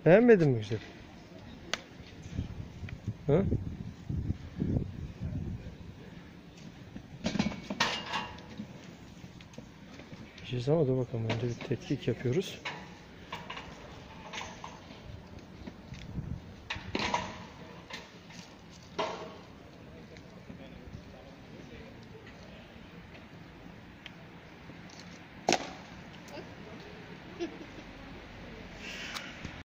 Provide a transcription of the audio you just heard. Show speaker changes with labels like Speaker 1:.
Speaker 1: Beğenmedin mi güzel? Ha? Yiyeceğiz ama dur bakalım, önce bir tetkik yapıyoruz.